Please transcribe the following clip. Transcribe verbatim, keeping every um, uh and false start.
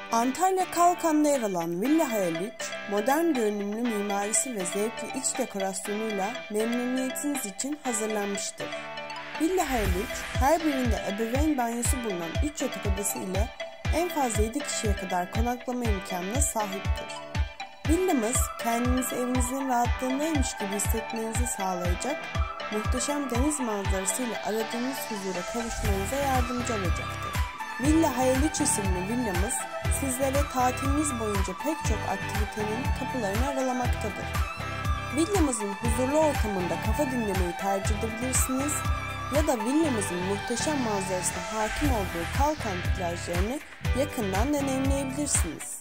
Antalya Kalkan'da yer alan Villa Hayal üç, modern görünümlü mimarisi ve zevkli iç dekorasyonuyla memnuniyetiniz için hazırlanmıştır. Villa Hayal üç, her birinde ebeveyn banyosu bulunan üç yatak odası ile en fazla yedi kişiye kadar konaklama imkanına sahiptir. Villamız, kendinizi evinizin rahatlığındaymış gibi hissetmenizi sağlayacak, muhteşem deniz manzarasıyla aradığınız huzura kavuşmanıza yardımcı olacaktır. Villa Hayal üç isimli villamız, sizlere tatiliniz boyunca pek çok aktivitenin kapılarını aralamaktadır. Villamızın huzurlu ortamında kafa dinlemeyi tercih edebilirsiniz ya da villamızın muhteşem manzarasına hakim olduğu Kalkan plajlarını yakından deneyimleyebilirsiniz.